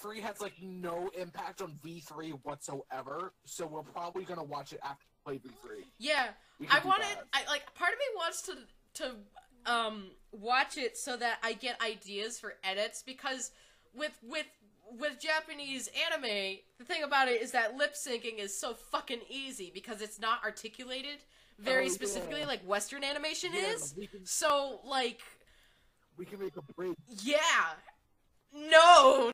V3 has like no impact on V3 whatsoever, so we're probably gonna watch it after we play V3. Yeah, part of me wants to watch it so that I get ideas for edits, because with Japanese anime, the thing about it is that lip syncing is so fucking easy because it's not articulated very specifically like Western animation is. So like we can make a break. Yeah. No.